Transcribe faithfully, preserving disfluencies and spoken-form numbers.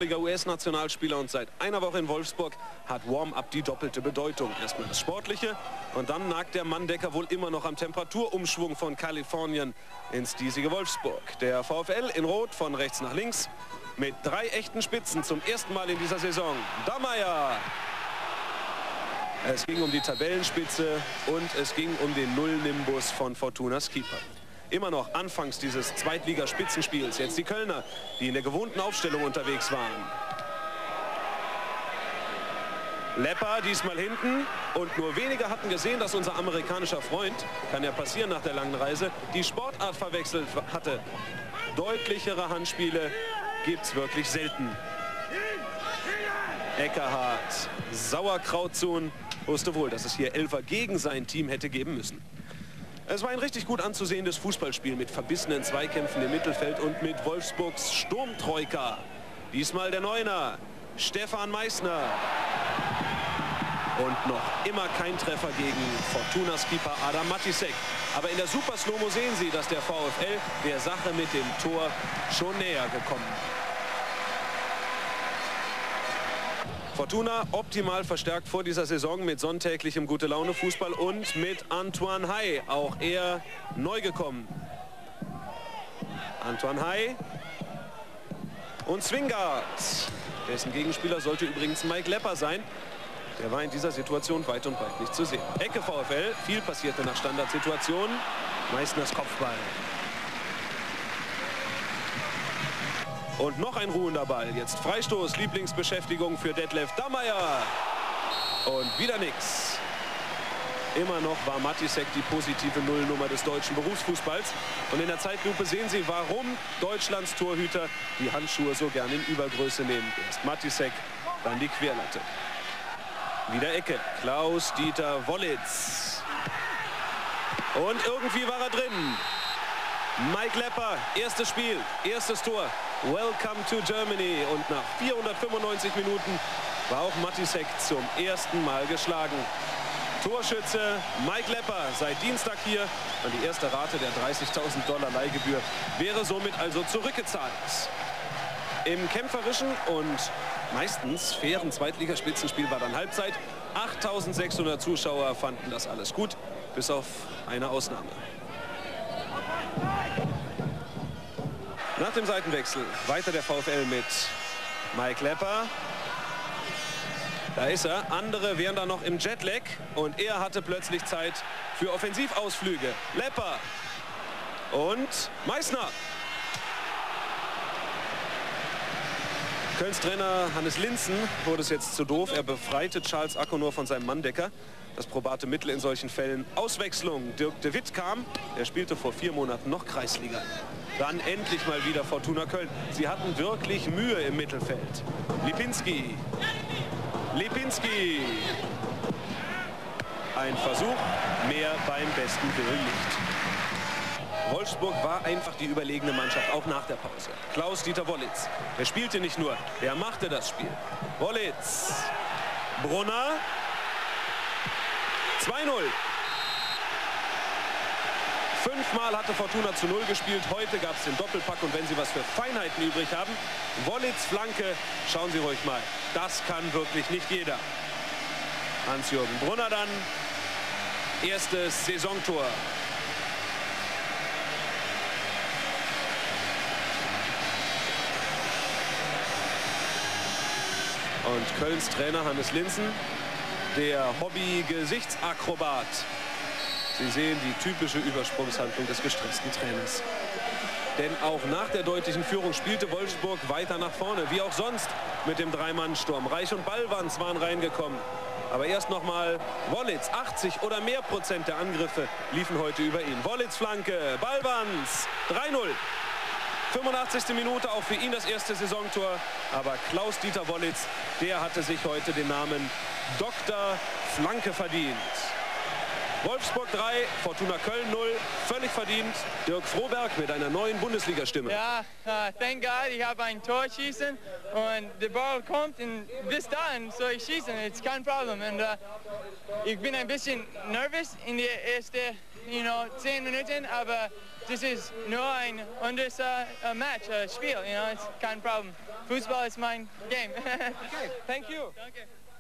U S-Nationalspieler und seit einer Woche in Wolfsburg hat Warm-up die doppelte Bedeutung. Erstmal das Sportliche und dann nagt der Manndecker wohl immer noch am Temperaturumschwung von Kalifornien ins diesige Wolfsburg. Der VfL in Rot von rechts nach links mit drei echten Spitzen zum ersten Mal in dieser Saison. Dammeier. Es ging um die Tabellenspitze und es ging um den Null-Nimbus von Fortunas Keeper. Immer noch anfangs dieses Zweitligaspitzenspiels. Jetzt die Kölner, die in der gewohnten Aufstellung unterwegs waren. Lepper diesmal hinten und nur wenige hatten gesehen, dass unser amerikanischer Freund, kann ja passieren nach der langen Reise, die Sportart verwechselt hatte. Deutlichere Handspiele gibt es wirklich selten. Eckerhardt, Sauerkrautsohn, wusste wohl, dass es hier Elfer gegen sein Team hätte geben müssen. Es war ein richtig gut anzusehendes Fußballspiel mit verbissenen Zweikämpfen im Mittelfeld und mit Wolfsburgs Sturmtroika. Diesmal der Neuner, Stefan Meissner. Und noch immer kein Treffer gegen Fortunas Keeper Adam Matisek. Aber in der Super Slow-Mo sehen Sie, dass der VfL der Sache mit dem Tor schon näher gekommen ist. Fortuna optimal verstärkt vor dieser Saison mit sonntäglichem Gute-Laune-Fußball und mit Antoine Hey, auch er neu gekommen. Antoine Hey und Zwingart. Dessen Gegenspieler sollte übrigens Mike Lepper sein. Der war in dieser Situation weit und breit nicht zu sehen. Ecke VfL, viel passierte nach Standardsituationen. Meissners Kopfball. Und noch ein ruhender Ball. Jetzt Freistoß, Lieblingsbeschäftigung für Detlef Dammeier. Und wieder nix. Immer noch war Matisek die positive Nullnummer des deutschen Berufsfußballs. Und in der Zeitlupe sehen Sie, warum Deutschlands Torhüter die Handschuhe so gern in Übergröße nehmen. Erst Matisek, dann die Querlatte. Wieder Ecke. Klaus-Dieter Wollitz. Und irgendwie war er drin. Mike Lepper, erstes Spiel, erstes Tor. Welcome to Germany. Und nach vierhundertfünfundneunzig Minuten war auch Matisek zum ersten Mal geschlagen. Torschütze Mike Lepper seit Dienstag hier. Und die erste Rate der dreißigtausend Dollar Leihgebühr wäre somit also zurückgezahlt. Im kämpferischen und meistens fairen Zweitligaspitzenspiel war dann Halbzeit. achttausendsechshundert Zuschauer fanden das alles gut, bis auf eine Ausnahme. Nach dem Seitenwechsel weiter der VfL mit Mike Lepper. Da ist er. Andere wären da noch im Jetlag und er hatte plötzlich Zeit für Offensivausflüge. Lepper und Meissner. Kölns Trainer Hannes Linssen wurde es jetzt zu doof. Er befreite Charles Akonor von seinem Manndecker. Das probate Mittel in solchen Fällen. Auswechslung. Dirk de Witt kam. Er spielte vor vier Monaten noch Kreisliga. Dann endlich mal wieder Fortuna Köln. Sie hatten wirklich Mühe im Mittelfeld. Lipinski. Lipinski. Ein Versuch, mehr beim besten Willen nicht. Wolfsburg war einfach die überlegene Mannschaft, auch nach der Pause. Klaus-Dieter Wollitz. Er spielte nicht nur, er machte das Spiel. Wollitz. Brunner. zwei null. Fünfmal hatte Fortuna zu null gespielt. Heute gab es den Doppelpack. Und wenn Sie was für Feinheiten übrig haben, Wollitz Flanke, schauen Sie ruhig mal. Das kann wirklich nicht jeder. Hans-Jürgen Brunner dann. Erstes Saisontor. Und Kölns Trainer Hannes Linssen, der Hobby-Gesichtsakrobat. Sie sehen die typische Übersprungshandlung des gestressten Trainers. Denn auch nach der deutlichen Führung spielte Wolfsburg weiter nach vorne, wie auch sonst mit dem Drei-Mann-Sturm. Reich und Ballwanz waren reingekommen. Aber erst noch mal Wollitz, achtzig oder mehr Prozent der Angriffe liefen heute über ihn. Wollitz Flanke, Ballwanz, drei null. fünfundachtzigste Minute, auch für ihn das erste Saisontor. Aber Klaus-Dieter Wollitz, der hatte sich heute den Namen Doktor Flanke verdient. Wolfsburg drei, Fortuna Köln null, völlig verdient. Dirk Froberg mit einer neuen Bundesliga-Stimme. Ja, uh, thank God, ich habe ein Tor schießen und der Ball kommt und bis dahin soll ich schießen, it's kein Problem. Und uh, ich bin ein bisschen nervös in die ersten you know, zehn Minuten, aber das ist nur ein anderes uh, Match, uh, Spiel, you know, it's kein Problem. Fußball ist mein Game. Okay, thank you. Danke.